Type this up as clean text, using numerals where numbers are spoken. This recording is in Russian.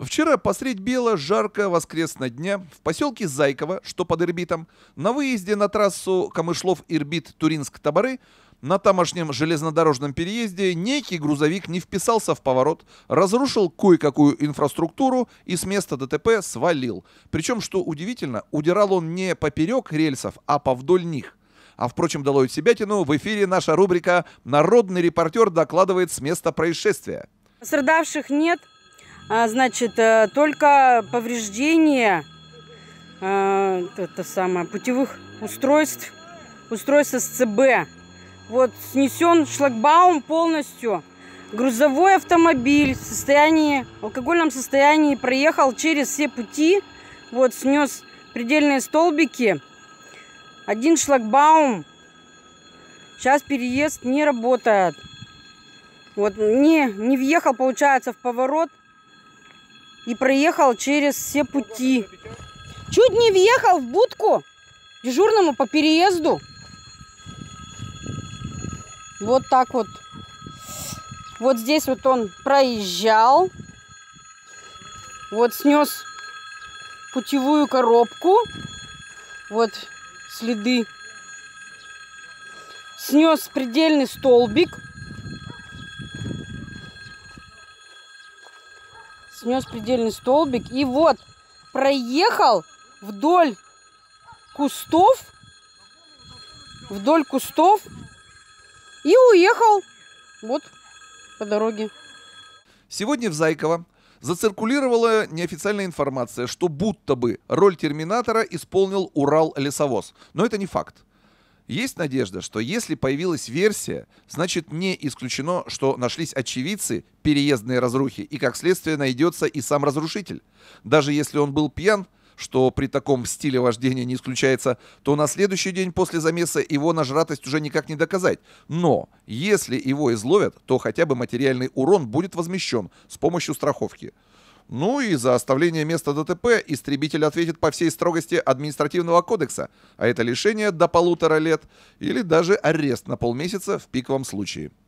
Вчера посредь бела жаркого воскресного дня в поселке Зайково, что под Ирбитом, на выезде на трассу Камышлов-Ирбит-Туринск-Таборы на тамошнем железнодорожном переезде некий грузовик не вписался в поворот, разрушил кое-какую инфраструктуру и с места ДТП свалил. Причем, что удивительно, удирал он не поперек рельсов, а повдоль них. А впрочем, долой себятину, в эфире наша рубрика «Народный репортер» докладывает с места происшествия. Пострадавших нет. Значит, только повреждения путевых устройств СЦБ. Вот снесен шлагбаум полностью. Грузовой автомобиль в алкогольном состоянии проехал через все пути. Вот снес предельные столбики. Один шлагбаум. Сейчас переезд не работает. Вот не въехал, получается, в поворот. И проехал через все пути. Чуть не въехал в будку дежурному по переезду. Вот так вот. Вот здесь вот он проезжал. Вот снес путевую коробку. Вот следы. Снес предельный столбик. Снес предельный столбик. И вот проехал вдоль кустов. И уехал вот по дороге. Сегодня в Зайково зациркулировала неофициальная информация, что будто бы роль терминатора исполнил Урал-лесовоз. Но это не факт. Есть надежда, что если появилась версия, значит не исключено, что нашлись очевидцы переездной разрухи, и как следствие найдется и сам разрушитель. Даже если он был пьян, что при таком стиле вождения не исключается, то на следующий день после замеса его нажратость уже никак не доказать. Но если его изловят, то хотя бы материальный урон будет возмещен с помощью страховки. Ну и за оставление места ДТП истребитель ответит по всей строгости административного кодекса, а это лишение до 1,5 лет или даже арест на полмесяца в пиковом случае.